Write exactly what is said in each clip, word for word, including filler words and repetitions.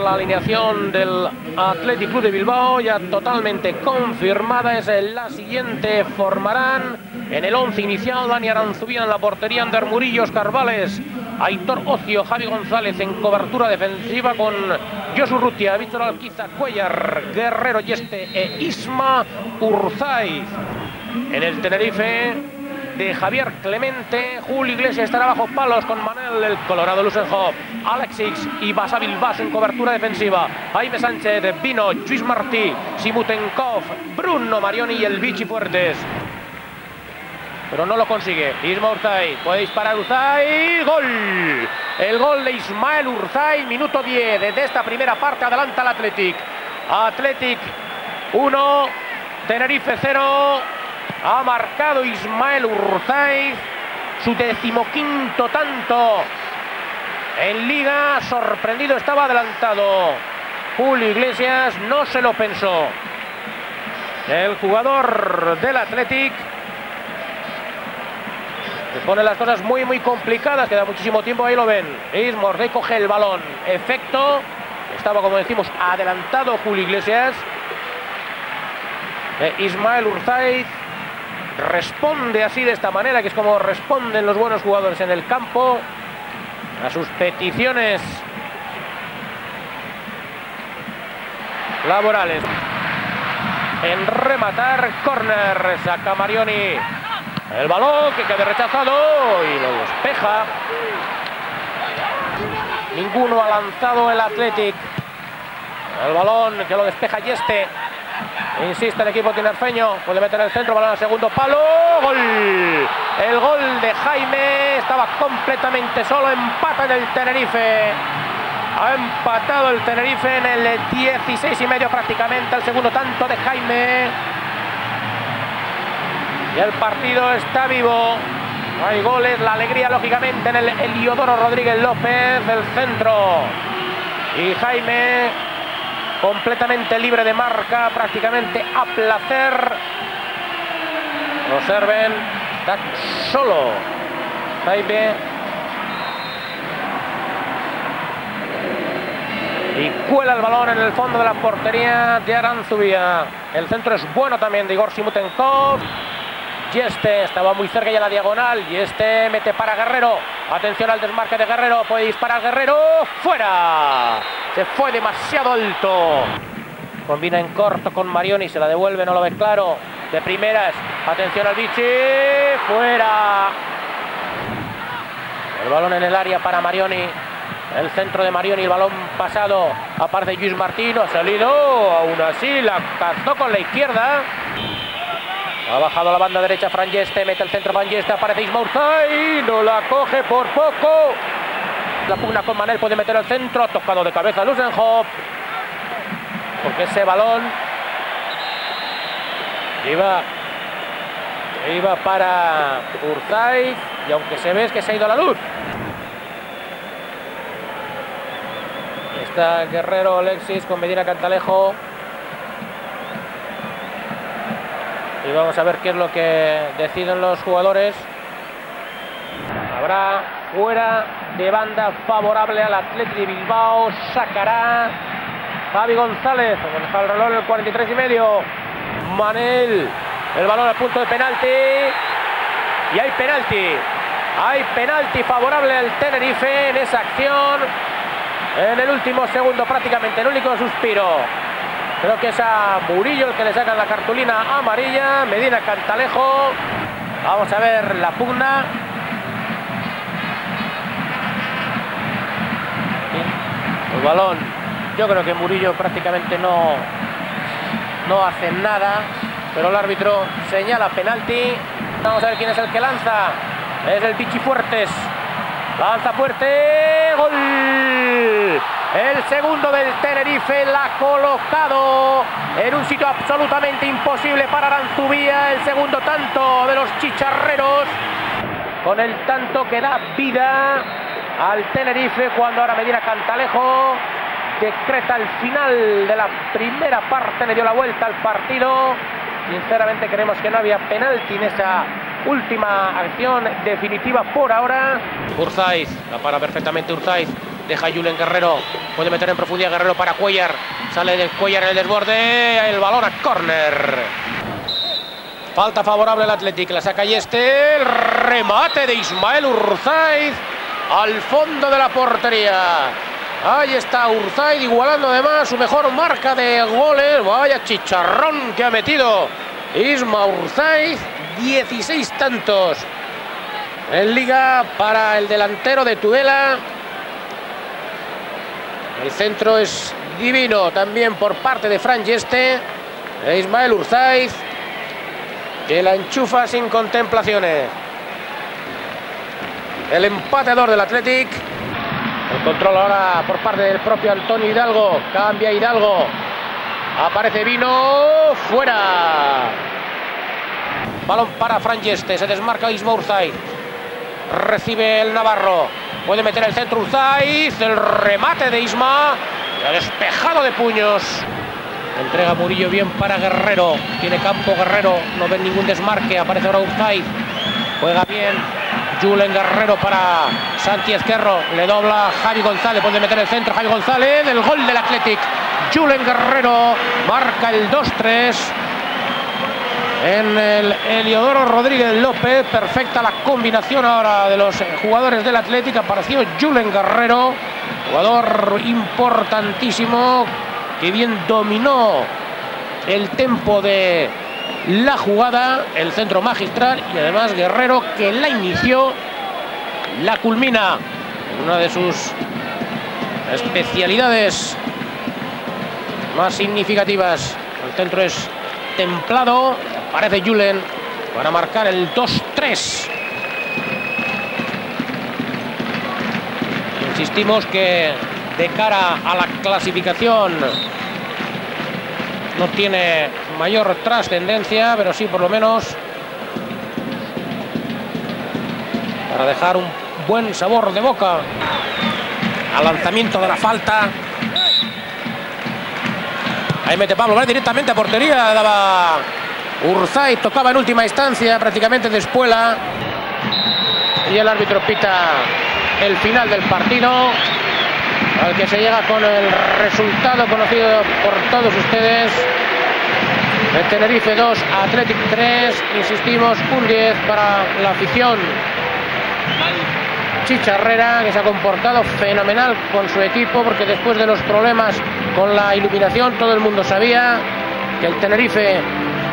La alineación del Athletic Club de Bilbao ya totalmente confirmada, es la siguiente. Formarán en el once inicial Dani Aranzubía en la portería, Ander Murillo, Óscar Vales, Aitor Ocio, Javi González en cobertura defensiva con Josu Urrutia, Víctor Alquiza, Cuellar, Guerrero Yeste e Isma Urzaiz. En el Tenerife de Javier Clemente, Julio Iglesias estará bajo palos con Manel, el Colorado Lusenhoff, Alexis y Basa Bilbas en cobertura defensiva, Jaime Sánchez, Vino, Luis Martí, Simutenkov, Bruno Marioni y el Vichy Fuertes. Pero no lo consigue. Isma Urzaiz, puede disparar Urzaiz, ¡gol! El gol de Ismael Urzaiz, minuto diez de esta primera parte, adelanta el Athletic. Athletic uno, Tenerife cero. Ha marcado Ismael Urzaiz su decimoquinto tanto en Liga. Sorprendido estaba, adelantado Julio Iglesias, no se lo pensó. El jugador del Athletic que pone las cosas muy muy complicadas, queda muchísimo tiempo, ahí lo ven. Isma Urzaiz coge el balón, efecto, estaba, como decimos, adelantado Julio Iglesias. eh, Ismael Urzaiz responde así, de esta manera, que es como responden los buenos jugadores en el campo a sus peticiones laborales. En rematar, córner, saca Marioni el balón, que queda rechazado y lo despeja. Ninguno ha lanzado el Athletic. El balón que lo despeja Yeste. Insiste el equipo tinerfeño, puede meter el centro, balón al segundo palo, gol. El gol de Jaime, estaba completamente solo, empata del Tenerife. Ha empatado el Tenerife en el dieciséis y medio prácticamente, el segundo tanto de Jaime. Y el partido está vivo. No hay goles, la alegría lógicamente en el Heliodoro Rodríguez López, el centro. Y Jaime completamente libre de marca, prácticamente a placer. Observen, está solo Jaime. Y cuela el balón en el fondo de la portería de Aranzubía. El centro es bueno también de Igor Simutenkov. Yeste estaba muy cerca ya la diagonal. Yeste mete para Guerrero. Atención al desmarque de Guerrero. Puede disparar Guerrero. ¡Fuera! Se fue demasiado alto. Combina en corto con Marioni. Se la devuelve, no lo ve claro. De primeras. Atención al Vichy. ¡Fuera! El balón en el área para Marioni. El centro de Marioni. El balón pasado. Aparece Luis Martín. Ha salido. Aún así la cazó con la izquierda. Ha bajado la banda derecha Fran Yeste, mete el centro Fran Yeste, aparece Isma Urzaiz, no la coge por poco. La pugna con Manel, puede meter el centro, tocado de cabeza Lusenhoff. Porque ese balón iba, iba para Urzaiz, y aunque se ve es que se ha ido a la luz. Está Guerrero, Alexis con Medina Cantalejo. Y vamos a ver qué es lo que deciden los jugadores. Habrá fuera de banda favorable al Athletic de Bilbao. Sacará Javi González. Deja el reloj en el cuarenta y tres y medio. Manel. El balón al punto de penalti. Y hay penalti. Hay penalti favorable al Tenerife en esa acción. En el último segundo prácticamente, el único suspiro. Creo que es a Murillo el que le sacan la cartulina amarilla. Medina Cantalejo. Vamos a ver la pugna. El balón. Yo creo que Murillo prácticamente no, no hace nada. Pero el árbitro señala penalti. Vamos a ver quién es el que lanza. Es el Vichy Fuertes. Lanza fuerte. ¡Gol! El segundo del Tenerife, la ha colocado en un sitio absolutamente imposible para Aranzubía. El segundo tanto de los chicharreros, con el tanto que da vida al Tenerife, cuando ahora Medina Cantalejo decreta el final de la primera parte, le dio la vuelta al partido. Sinceramente creemos que no había penalti en esa última acción definitiva por ahora. Urzaiz, la para perfectamente Urzaiz. Deja Julen Guerrero. Puede meter en profundidad Guerrero para Cuellar. Sale de Cuellar en el desborde. El balón a córner. Falta favorable al Athletic. La saca y este. El remate de Ismael Urzaiz al fondo de la portería. Ahí está Urzaiz igualando además su mejor marca de goles. Vaya chicharrón que ha metido Isma Urzaiz. dieciséis tantos en Liga para el delantero de Tudela. El centro es divino también por parte de Fran Yeste. E Ismael Urzaiz, que la enchufa sin contemplaciones. El empatador del Athletic. El control ahora por parte del propio Antonio Hidalgo. Cambia Hidalgo. Aparece Vino. Fuera. Balón para Fran Yeste. Se desmarca Isma Urzaiz. Recibe el Navarro. Puede meter el centro Urzaiz. El remate de Isma. El despejado de puños. Entrega Murillo bien para Guerrero. Tiene campo Guerrero. No ven ningún desmarque. Aparece ahora Urzaiz. Juega bien Julen Guerrero para Santi Ezquerro. Le dobla Javi González. Puede meter el centro Javi González. El gol del Athletic. Julen Guerrero marca el dos tres. En el Heliodoro Rodríguez López. Perfecta la combinación ahora de los jugadores del Athletic. Apareció Julen Guerrero. Jugador importantísimo. Que bien dominó el tempo de la jugada, el centro magistral, y además Guerrero, que la inició, la culmina en una de sus especialidades más significativas. El centro es templado, aparece Julen para marcar el dos tres. Insistimos que de cara a la clasificación no tiene mayor trascendencia, pero sí por lo menos para dejar un buen sabor de boca al lanzamiento de la falta. Ahí mete Pablo Vaz directamente a portería. Daba Urzaiz, tocaba en última instancia prácticamente de espuela. Y el árbitro pita el final del partido, al que se llega con el resultado conocido por todos ustedes. El Tenerife dos, Athletic tres. Insistimos, un diez para la afición chicharrera, que se ha comportado fenomenal con su equipo, porque después de los problemas con la iluminación todo el mundo sabía que el Tenerife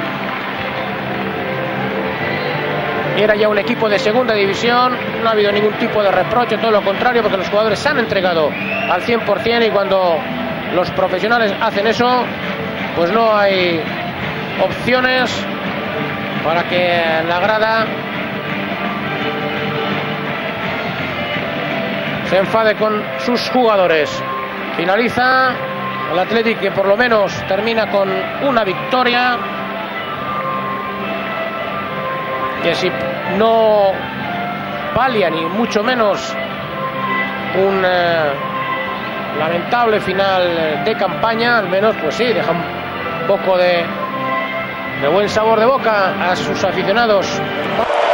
era ya un equipo de segunda división. No ha habido ningún tipo de reproche, todo lo contrario, porque los jugadores se han entregado al cien por cien, y cuando los profesionales hacen eso, pues no hay opciones para que la grada se enfade con sus jugadores. Finaliza el Athletic, que por lo menos termina con una victoria, que si no palia ni mucho menos un eh, lamentable final de campaña, al menos pues sí, deja un poco de, de buen sabor de boca a sus aficionados.